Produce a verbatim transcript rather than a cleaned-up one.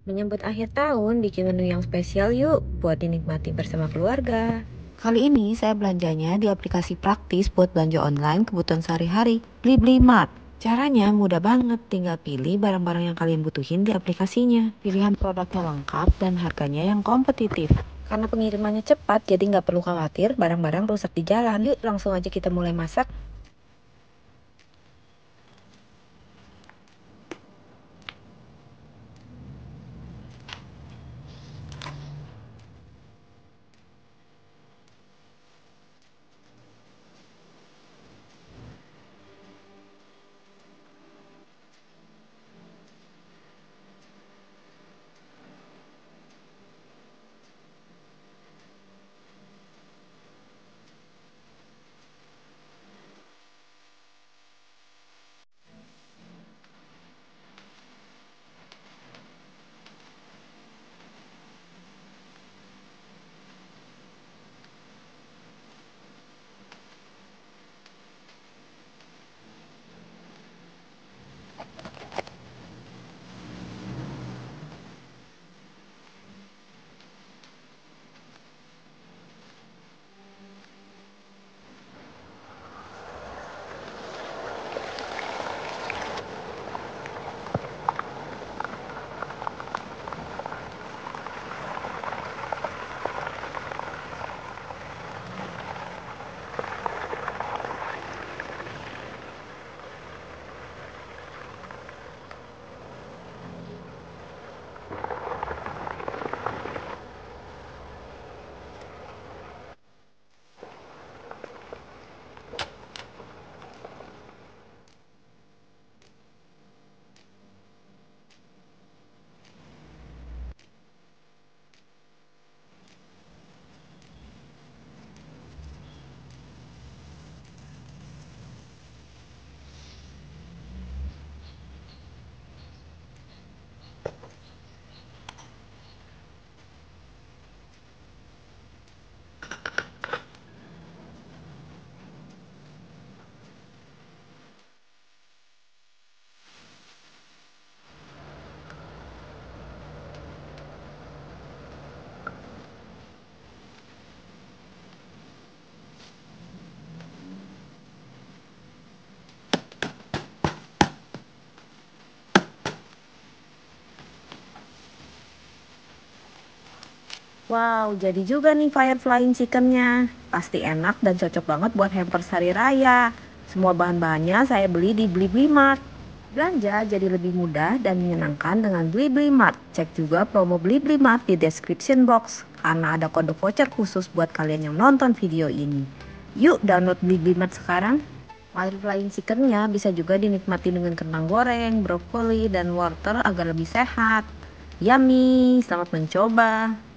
Menyambut akhir tahun, bikin menu yang spesial yuk, buat dinikmati bersama keluarga. Kali ini saya belanjanya di aplikasi praktis buat belanja online kebutuhan sehari-hari, Blibli Mart. Caranya mudah banget, tinggal pilih barang-barang yang kalian butuhin di aplikasinya. Pilihan produknya lengkap dan harganya yang kompetitif. Karena pengirimannya cepat, jadi nggak perlu khawatir barang-barang rusak di jalan. Yuk, langsung aja kita mulai masak. Wow, jadi juga nih fireflying chickennya. Pasti enak dan cocok banget buat hampers hari raya. Semua bahan-bahannya saya beli di Blibli Mart. Belanja jadi lebih mudah dan menyenangkan dengan Blibli Mart. Cek juga promo Blibli Mart di description box, karena ada kode voucher khusus buat kalian yang nonton video ini. Yuk download Blibli Mart sekarang. Fireflying chickennya bisa juga dinikmati dengan kentang goreng, brokoli, dan wortel agar lebih sehat. Yummy, selamat mencoba.